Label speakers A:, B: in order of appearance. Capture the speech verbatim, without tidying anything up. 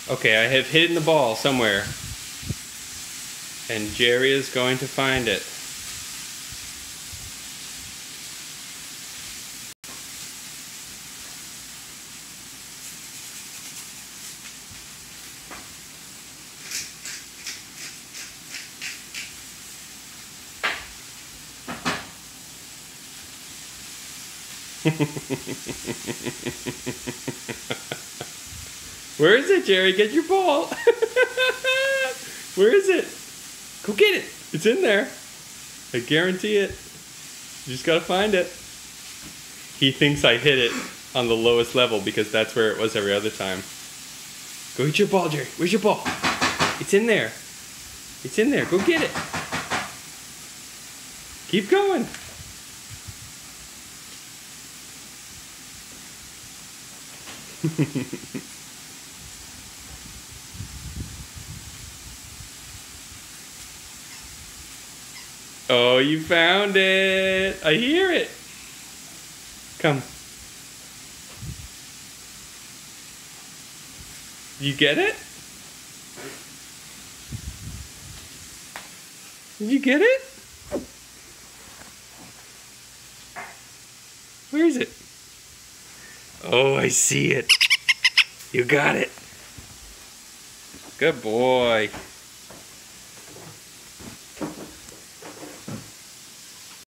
A: Okay, I have hidden the ball somewhere. And Jerry is going to find it. Where is it, Jerry? Get your ball. Where is it? Go get it. It's in there. I guarantee it. You just gotta find it. He thinks I hit it on the lowest level because that's where it was every other time. Go get your ball, Jerry. Where's your ball? It's in there. It's in there. Go get it. Keep going. Oh, you found it. I hear it. Come. You get it? Did you get it? Where is it? Oh, I see it. You got it. Good boy.